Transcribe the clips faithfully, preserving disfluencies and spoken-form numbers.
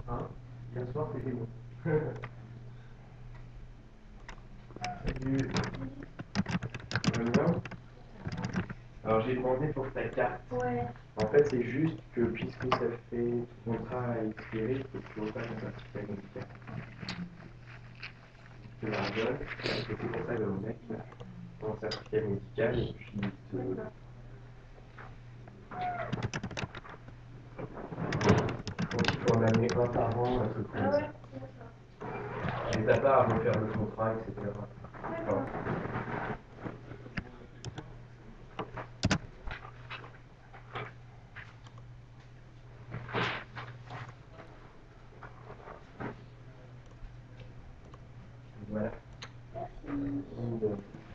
Hein? Hier soir, c'était bon. Salut. Ça va bien? Alors j'ai demandé pour ta carte. Ouais. En fait, c'est juste que puisque ça fait ton contrat a expiré, il faut que tu repasses un certificat médical. Je te la redonne. C'est pour ça que le mec, ton certificat médical, et puis il te. Je pense qu'il faut en amener un par an, un truc comme Ah ça. ouais, Mais t'as pas à refaire le contrat, et cetera. d'accord. Voilà. Merci.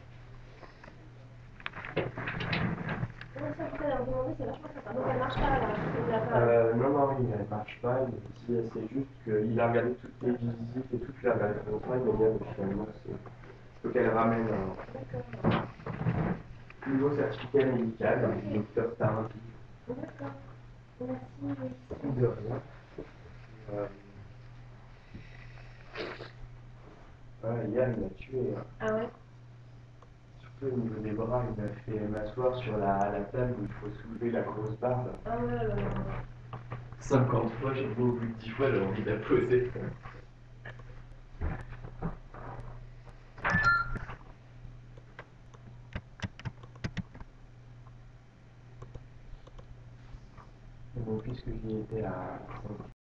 Ouais, ça, en fait, alors, demander, c'est vachement sympa. Donc, elle marche pas, là. Il a pas... Euh, non, non, il ne marche pas. Il dit, c'est juste qu'il a regardé toutes les visites et tout, il a regardé le contrat, il m'a dit, ah, mais finalement, c'est. Il faut qu'elle ramène un D'accord. nouveau certificat médical, Ok. un docteur Tardy. D'accord. Merci. De rien. Euh, ouais, Yann m'a tué. Hein. Ah ouais? Surtout au niveau des bras, il m'a fait m'asseoir sur la, la table où il faut soulever la grosse barre. Là. Ah ouais, là, là, là. cinquante fois, j'ai dit au bout de dix fois, j'ai envie de la poser. Bon, puisque j'y étais à